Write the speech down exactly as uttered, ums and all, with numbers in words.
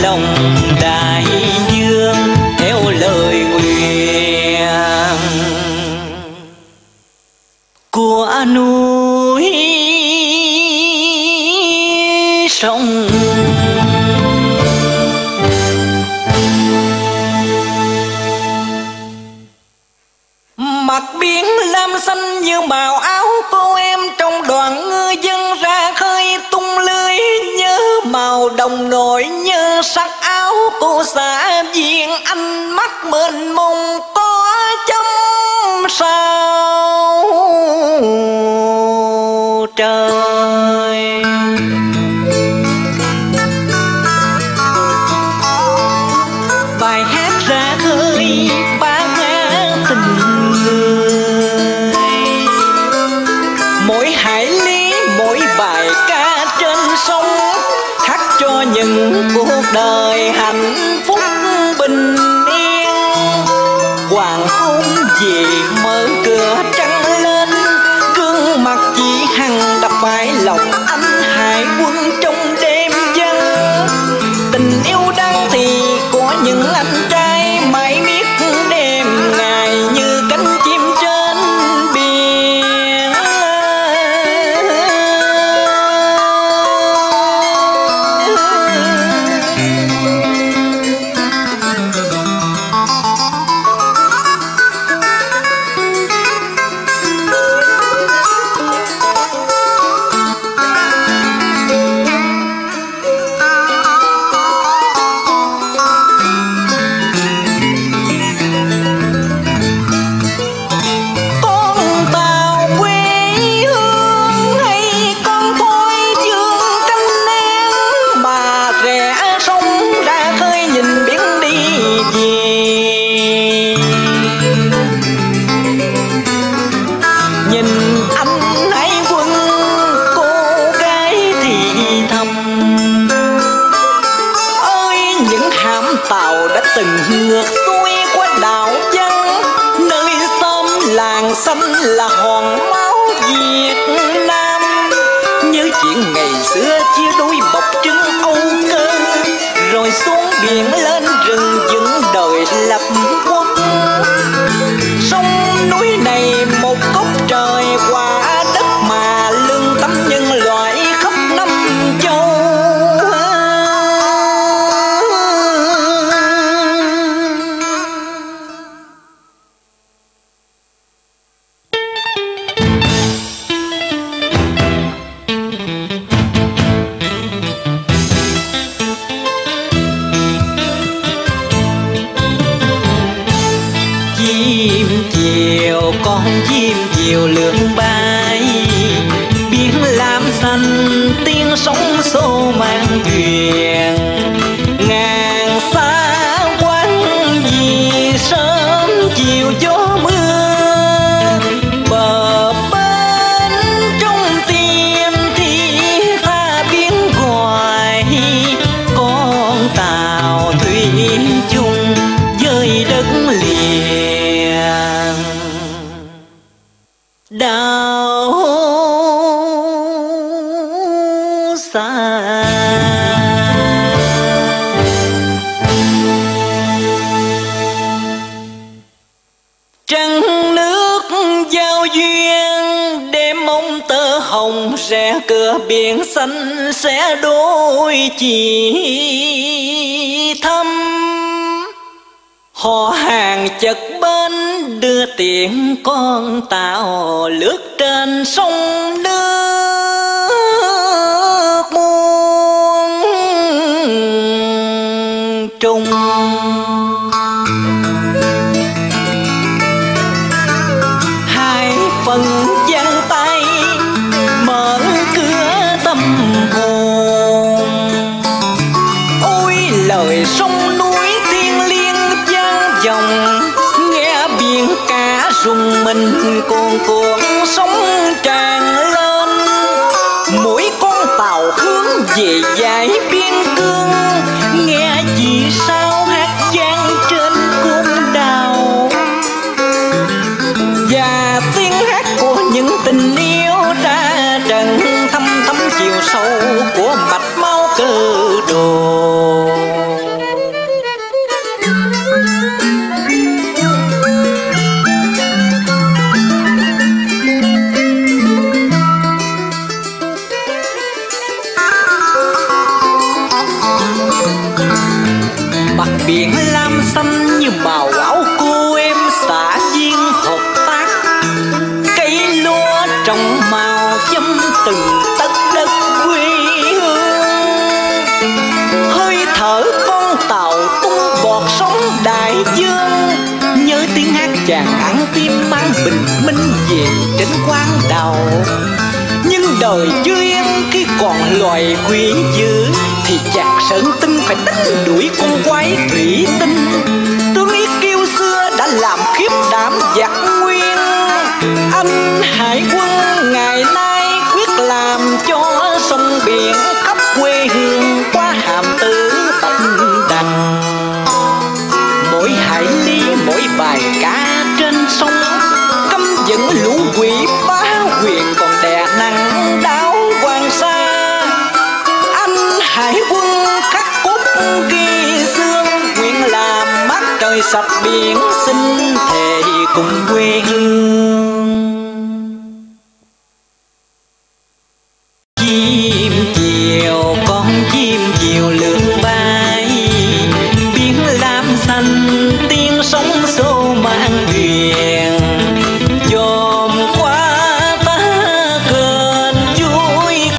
lòng đại dương theo lời nguyện của núi sông. Mặt biển lam xanh như màu áo cô em, trong đoàn ngư dân ra khơi tung lưới, nhớ màu đồng nổi như sắc áo cô xã viên, ánh mắt mênh mông có chấm sao trời. Bài hát ra khơi ba ngã tình người, mỗi hải lý mỗi bài ca trên sông, hát cho những cuộc đời hạnh phúc bình yên. Hoàng hôn về mở cửa trăng lên, gương mặt chị Hằng đập phải lòng anh hải quân trong đêm vắng. Tình yêu đắng thì có những anh trai mãi biết đêm ngày như cánh chim trên biển. Tàu đã từng ngược xuôi qua đảo Văn, nơi xóm làng xanh là hòn máu Việt Nam. Nhớ chuyện ngày xưa chia đôi bọc trứng Âu Cơ, rồi xuống biển lên rừng dựng đời lập quốc. Sông núi này một cốc trời, quả đất mà lương tâm nhân loại khắp năm châu. Chim chiều con chim chiều lượn bay, biển lam xanh tiếng sóng xô mang thuyền. Ngàn xa quanh vì sớm chiều gió mưa, bờ bên trong tim thì ta biến ngoài con tàu thủy chung với đất liền. Đảo xa trăng nước giao duyên, đêm mong tơ hồng rẽ cửa biển xanh sẽ đôi chỉ thăm. Họ hàng chật bên đưa tiễn con tàu lướt trên sông nước muôn trùng. Hai phần giang tay mở cửa tâm hồn, ôi lời sông núi thiêng liêng vang vọng, nghe biển cả rùng mình cuồn cuộn sóng tràn lên. Mỗi con tàu hướng về dải biên cương, nghe vì sao hát vang trên cung đào. Và tiếng hát của những tình yêu ra trần thăm thắm chiều sâu của mạch máu cơ đồ. Mặt biển lam xanh như màu áo cô em xả viên hợp tác. Cây lúa trồng màu châm từng tấc đất quê hương. Hơi thở con tàu tung bọt sóng đại dương. Nhớ tiếng hát chàng ăn tim mang bình minh về trên quán đào. Nhưng đời duyên khi còn loài quý dữ thì chàng Sơn Tinh phải đánh đuổi con quái thủy tinh. Tướng Yết Kiêu xưa đã làm khiếp đảm giặc nguyên. Anh hải quân ngày nay quyết làm cho sông biển khắp quê hương qua hàm tử tận đành. Mỗi hải ly mỗi bài ca trên sông căm giận lũ quỷ bá quyền còn đè nặng đáo Hoàng Sa. Anh hải quân khắc cốt ghi xương nguyện làm mắt trời sạch biển sinh thề cùng quê hương.